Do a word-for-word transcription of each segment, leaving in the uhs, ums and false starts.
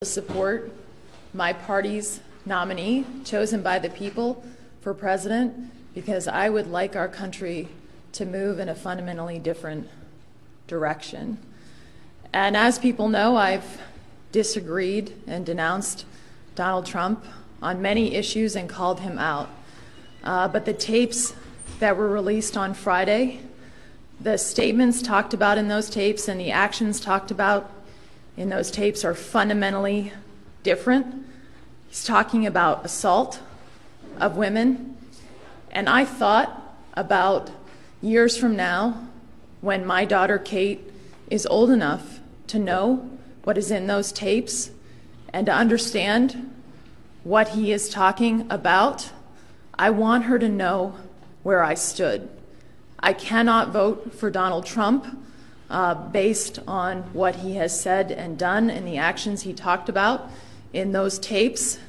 support my party's nominee chosen by the people for president because I would like our country to move in a fundamentally different direction. And as people know, I've disagreed and denounced Donald Trump on many issues and called him out. Uh, but the tapes that were released on Friday, the statements talked about in those tapes and the actions talked about in those tapes are fundamentally different. He's talking about assault of women. And I thought about years from now when my daughter Kate is old enough to know what is in those tapes and to understand what he is talking about. I want her to know where I stood. I cannot vote for Donald Trump uh, based on what he has said and done and the actions he talked about in those tapes.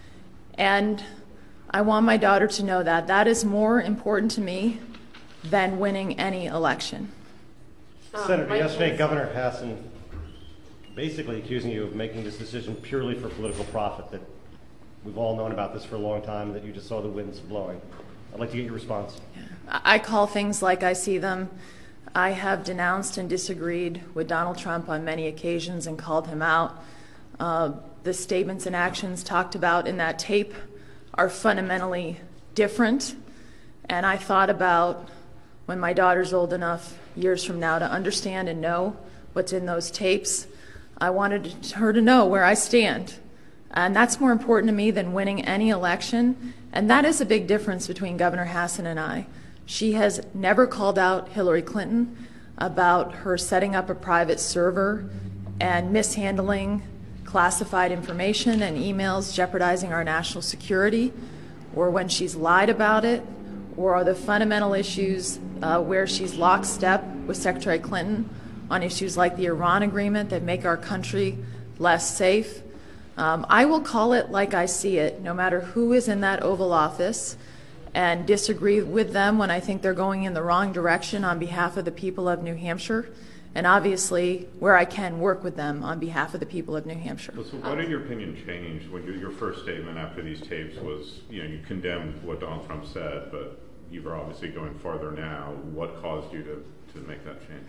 And I want my daughter to know that. That is more important to me than winning any election. Um, Senator, yesterday Governor Hassan basically accusing you of making this decision purely for political profit, that we've all known about this for a long time, that you just saw the winds blowing. I'd like to get your response. I call things like I see them. I have denounced and disagreed with Donald Trump on many occasions and called him out. Uh, the statements and actions talked about in that tape are fundamentally different. And I thought about when my daughter's old enough years from now to understand and know what's in those tapes. I wanted her to know where I stand. And that's more important to me than winning any election. And that is a big difference between Governor Hassan and I. She has never called out Hillary Clinton about her setting up a private server and mishandling classified information and emails jeopardizing our national security, or when she's lied about it, or are the fundamental issues uh, where she's lockstep with Secretary Clinton on issues like the Iran agreement that make our country less safe. Um, I will call it like I see it, no matter who is in that Oval Office, and disagree with them when I think they're going in the wrong direction on behalf of the people of New Hampshire, and obviously where I can work with them on behalf of the people of New Hampshire. So why did your opinion change when you, your first statement after these tapes was, you know, you condemned what Donald Trump said, but you were obviously going farther now. What caused you to, to make that change?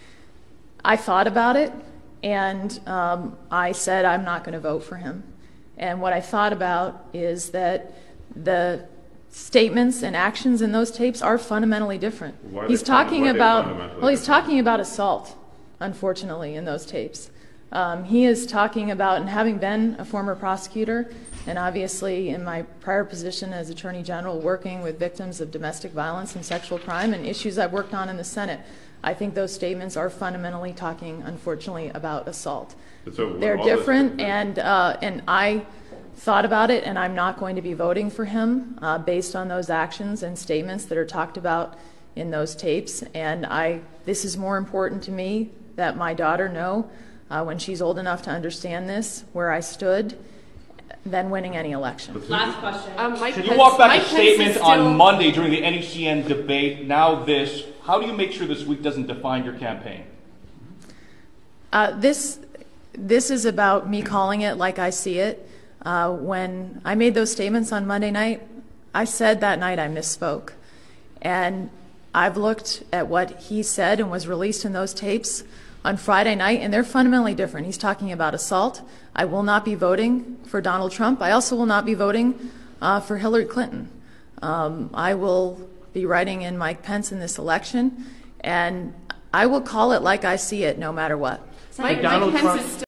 I thought about it, and um, I said I'm not going to vote for him. And what I thought about is that the statements and actions in those tapes are fundamentally different. Why he's talking about well, he's different? talking about assault, unfortunately, in those tapes. Um, he is talking about, and having been a former prosecutor, and obviously in my prior position as Attorney General working with victims of domestic violence and sexual crime and issues I've worked on in the Senate, I think those statements are fundamentally talking, unfortunately, about assault. So They're different, this, and uh, and I thought about it, and I'm not going to be voting for him uh, based on those actions and statements that are talked about in those tapes. And I, this is more important to me that my daughter know uh, when she's old enough to understand this, where I stood, than winning any election. Last question. Um, Mike Can Pence, you walk back Mike a statement still... on Monday during the N E C N debate, now this? How do you make sure this week doesn't define your campaign? Uh, this, this is about me calling it like I see it. Uh, when I made those statements on Monday night, I said that night I misspoke. And I've looked at what he said and was released in those tapes on Friday night, and they're fundamentally different. He's talking about assault. I will not be voting for Donald Trump. I also will not be voting uh, for Hillary Clinton. Um, I will be writing in Mike Pence in this election, and I will call it like I see it no matter what. Mike, Mike Pence is still